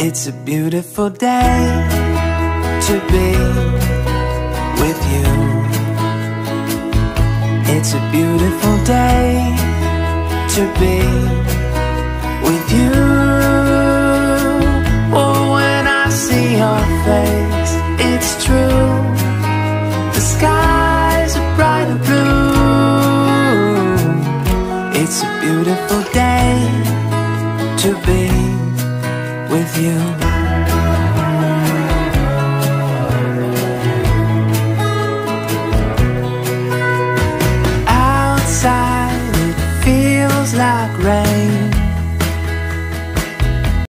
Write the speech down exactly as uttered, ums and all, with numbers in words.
It's a beautiful day to be with you. It's a beautiful day to be with you. Oh, when I see your face, it's true. The skies are bright and blue. It's a beautiful day to be with you.